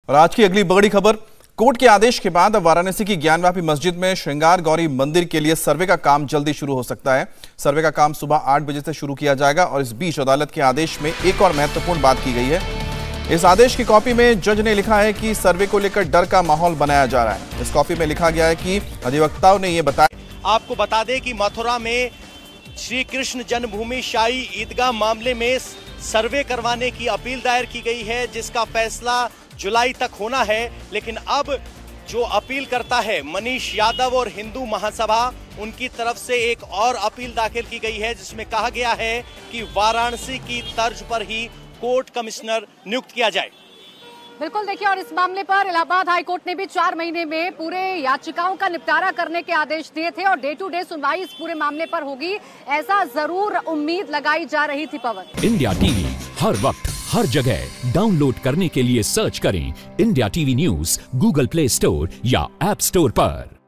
और आज की अगली बड़ी खबर, कोर्ट के आदेश के बाद अब वाराणसी की ज्ञानव्यापी मस्जिद में श्रृंगार गौरी मंदिर के लिए सर्वे का काम जल्दी शुरू हो सकता है। सर्वे का काम सुबह 8 बजे से शुरू किया जाएगा और इस बीच अदालत के आदेश में एक और महत्वपूर्ण बात की गई है। इस आदेश की कॉपी में जज ने लिखा है कि सर्वे को लेकर डर का माहौल बनाया जा रहा है। इस कॉपी में लिखा गया है कि अधिवक्ताओं ने यह बताया। आपको बता दें कि मथुरा में श्री कृष्ण जन्मभूमि शाही ईदगाह मामले में सर्वे करवाने की अपील दायर की गई है, जिसका फैसला जुलाई तक होना है। लेकिन अब जो अपील करता है मनीष यादव और हिंदू महासभा, उनकी तरफ से एक और अपील दाखिल की गई है, जिसमें कहा गया है कि वाराणसी की तर्ज पर ही कोर्ट कमिश्नर नियुक्त किया जाए। बिल्कुल, देखिए, और इस मामले पर इलाहाबाद हाई कोर्ट ने भी 4 महीने में पूरे याचिकाओं का निपटारा करने के आदेश दिए थे और डे टू डे सुनवाई इस पूरे मामले पर होगी, ऐसा जरूर उम्मीद लगाई जा रही थी। पवन, इंडिया टीवी हर वक्त हर जगह डाउनलोड करने के लिए सर्च करें India TV news Google Play Store या ऐप स्टोर पर।